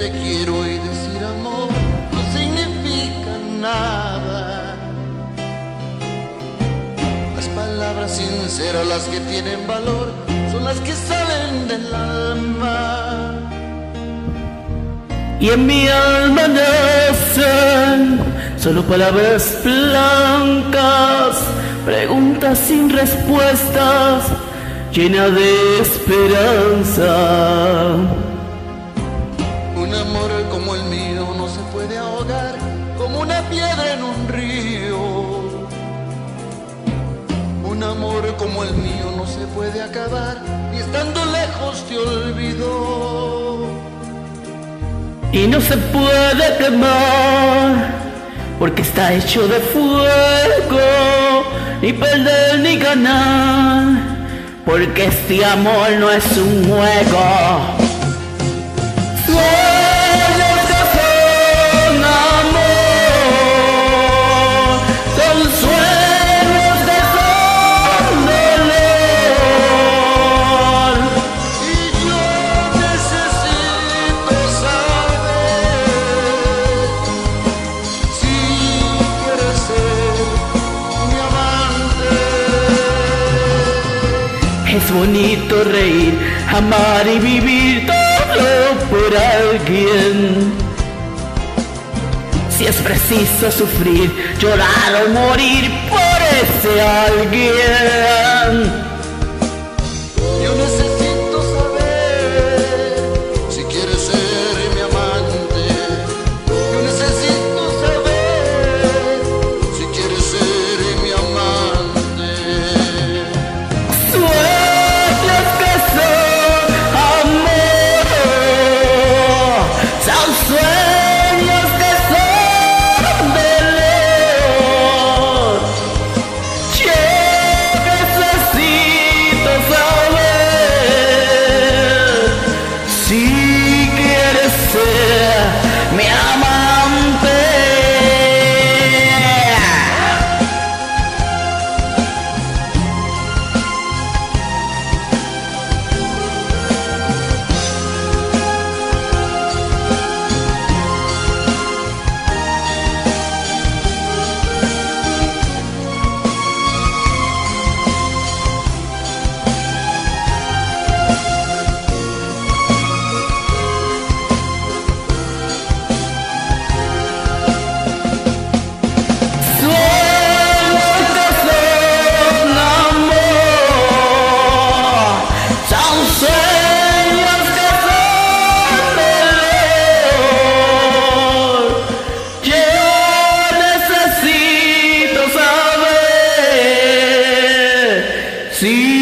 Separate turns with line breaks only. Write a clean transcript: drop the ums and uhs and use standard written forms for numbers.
te quiero y decir amor no significa nada. Las palabras sinceras, las que tienen valor, son las que salen del alma.
Y en mi alma nacen solo palabras blancas, preguntas sin respuestas, llena de esperanza.
Un amor como el mío no se puede ahogar como una piedra en un río. Un amor como el mío no se puede acabar y estando lejos te olvidó.
Y no se puede quemar porque está hecho de fuego, ni perder ni ganar, porque este amor no es un juego. Sueños que son amor, son sueños que son dolor.
Y yo necesito saber si quieres ser mi amante.
Es bonito reír, amar y vivir todo por alguien. Si es preciso sufrir, llorar o morir por ese alguien.
Yo necesito saber si quieres ser mi amante. Yo necesito saber si quieres ser mi amante.
Sueños que son amor, son sueños que son dolor. Yo necesito saber si quieres ser mi amante. Sí.